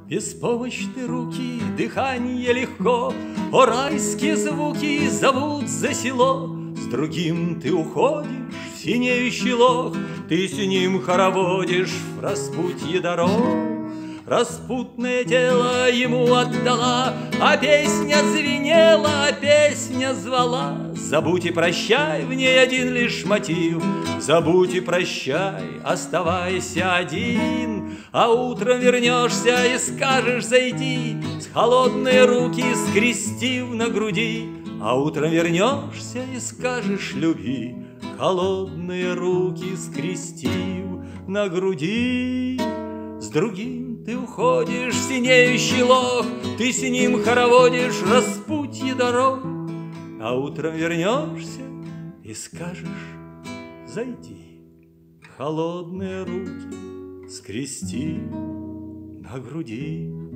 Беспомощны руки, дыхание легко, о, райские звуки зовут за село. С другим ты уходишь в синеющий лог, ты с ним хороводишь в распутье дорог. Распутное тело ему отдала, а песня звенела, а песня звала. Забудь и прощай, в ней один лишь мотив. Забудь и прощай, оставайся один. А утром вернешься и скажешь зайди, с холодные руки скрестив на груди. А утром вернешься и скажешь люби, холодные руки скрестив на груди. С другим ты уходишь в синеющий лог, ты с ним хороводишь распутье дорог. А утром вернешься и скажешь зайди, холодные руки скрести на груди.